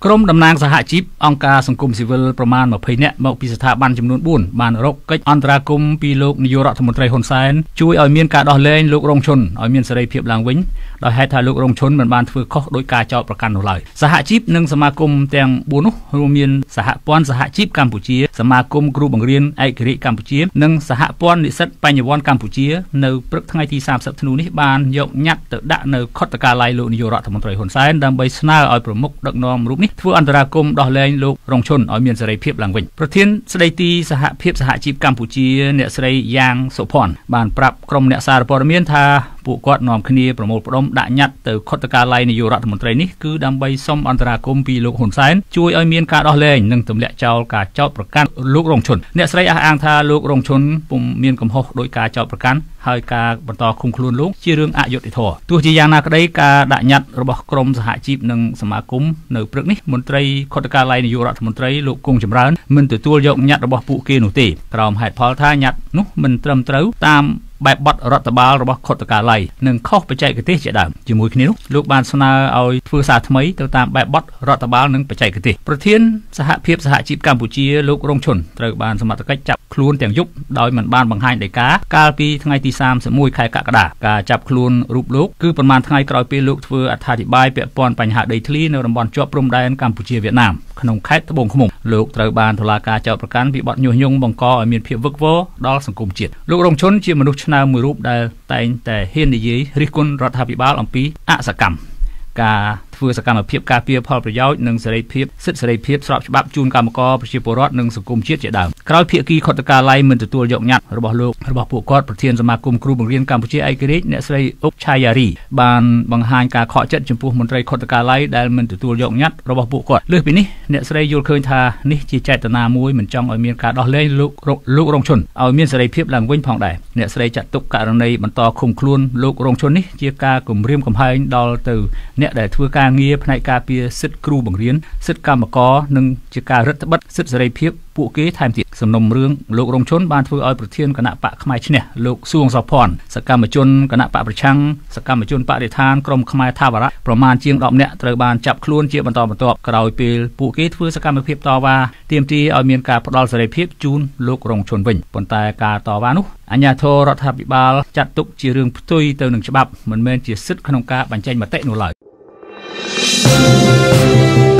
ក្រុមតំណាងសហជីពអង្គការសង្គមស៊ីវិលប្រមាណ20នាក់មកពីស្ថាប័នចំនួន4បានរកកិច្ចអន្តរាគមន៍ពីលោកនាយករដ្ឋមន្ត្រីហ៊ុនសែនជួយឲ្យមានការដោះលែងលោករងឈុនឲ្យមានសេរីភាពឡើងវិញដោយហេតុថាលោករងឈុនមិនបានធ្វើខុសដោយការចោទប្រកាន់នោះឡើយសហជីពនិងសមាគមទាំង4នោះរួមមានសហព័ន្ធសហជីពកម្ពុជាសមាគមគ្រូបង្រៀនឯករាជ្យកម្ពុជានិងសហព័ន្ធនិស្សិតបញ្ញវន្តកម្ពុជានៅព្រឹកថ្ងៃទី30ធ្នូនេះបានយកញត្តិទៅដាក់នៅខុទ្ទកាល័យលោកនាយករដ្ឋមន្ត្រីហ៊ុនសែនដើម្បីស្នើឲ្យប្រមុខដឹកនាំរូបនេះធ្វើអន្តរាគមន៍ដោះលែងលោករងឈុនឲ្យមានសេរីភាពឡើងវិញប្រធានស្ដីទីសហភាពសហជីពកម្ពុជាអ្នកស្រីយ៉ាងសុភ័ណ្ឌបានប្រាប់ក្រុមអ្នកសារព័ត៌មានថាពួកគាត់នាំគ្នាប្រមូលផ្ដុំដាក់ញត្តិទៅខុទ្ទកាល័យនាយករដ្ឋមន្ត្រីនេះគឺដើម្បីសុំអន្តរាគមន៍ពីលោកហ៊ុនសែនជួយឲ្យមានការដោះលែងនិងទម្លាក់ចោលការចោទប្រកាន់លោករងឈុនអ្នកស្រីអះអាងថាលោករងឈុនពុំមានកំហុសដោយការចោទប្រកាន់ហើយការបន្តឃុំខ្លួនលោកជារឿងអយុត្តិធម៌ទោះជាយ៉ាងណាក្តីការដាក់ញត្តិរបស់ក្រមសហជីពនិងសមាគមនៅព្រឹកនេះមន្ត្រីខុទ្ទកាល័យនាយករដ្ឋមន្ត្រីលោកគង់ចម្រើនមិនទទួលយកញត្តិរបស់ពួកគេនោះទេក្រោមហេតុផលថាញត្តិនោះមិនត្រឹមត្រូវតាមបែបបទរដ្ឋបាលរបស់ខុទ្ទកាល័យនិងខុសបច្ចេកទេសជាដើមជាមួយគ្នានោះលោកបានស្នើឲ្យធ្វើសារថ្មីទៅតាមបែបបទរដ្ឋបាលនិងបច្ចេកទេសប្រធានសហភាពសហជីពកម្ពុជាលោករងឈុនត្រូវបានសមត្ថកិច្ចចាប់ខ្លួនទាំងយប់ដោយមិនបានបង្ហាញដីកាកាលពីថ្ងៃទី31ខែកក្កដាការចាប់ខ្លួនរូបលោកគឺប្រមាណថ្ងៃក្រោយពេលលោកធ្វើអត្ថាធិប្បាយពាក់ព័ន្ធបញ្ហាដីធ្លីនៅតំបន់ជាប់ព្រំដែនកម្ពុជាវៀតណាមក្នុងខេត្តត្បូងឃ្មុំលោកត្រូវបានតុលាការចោទប្រកាន់ពីបទញុះញង់បង្កឲ្យមានភាពវឹកវរដល់សង្គមជាតិលោករងឈុនជាមនុស្សឆ្នើមមួយរូបដែលតែងតែហ៊ាននិយាយរិះគន់រដ្ឋាភិបាលអំពីអសកម្មការធ្វើសកម្មភាពការពារផលប្រយោជន៍និងសេរីភាពសិទ្ធិសេរីភាពស្របច្បាប់ជូនកម្មករប្រជាពលរដ្ឋនិងសង្គមជាតិជាដើមក្រោយភាគីខុទ្ទកាល័យមិនទទួលយកញត្តិរបស់ពួកគាត់ប្រធានសមាគមគ្រូបង្រៀនកម្ពុជាឯករាជ្យអ្នកស្រីអុកឆាយារីបានបង្ហាញការខកចិត្តចំពោះមន្ត្រីខុទ្ទកាល័យដែលមិនទទួលយកញត្តិរបស់ពួកគាត់លើសពីនេះអ្នកស្រីយល់ឃើញថានេះជាចេតនាមួយមិនចង់ឲ្យមានការដោះលែងលោករងឈុនឲ្យមានសេរីភាពឡើងវិញផងដែរអ្នកស្រីចាត់ទុកករណីបន្តឃុំខ្លួនលោករងឈុននេះជាការគំរាមកំហែងដល់ទៅអ្នកដែលធ្វើការងារផ្នែកការពារសិទ្ធិគ្រូបង្រៀនសិទ្ធិកម្មករនិងជាការរឹតបន្តឹងសិទ្ធិសេរីភាពពួកគេថែមទៀតសំណុំរឿងលោករងឈុនបានធ្វើឲ្យប្រធានគណៈបកផ្នែកឈ្នះលោកសួងសោភ័ណ្ឌសកម្មជនគណៈបកប្រឆាំងសកម្មជនបរិស្ថានក្រុមខ្មែរថាវរៈប្រមាណជាង10នាក់ត្រូវបានចាប់ខ្លួនជាបន្តបន្ទាប់ក្រោយពេលពួកគេធ្វើសកម្មភាពតវ៉ាទាមទារឲ្យមានការផ្ដល់សេរីភាពជូនលោករងឈុនវិញប៉ុន្តែការតវ៉ានោះអាជ្ញាធររដ្ឋាភិបាលចាត់ទុកជារឿងផ្ទុយទៅនឹងច្បាប់មិនមែនជាសិទ្ធិក្នុងការបញ្ចេញមតិនោះឡើយ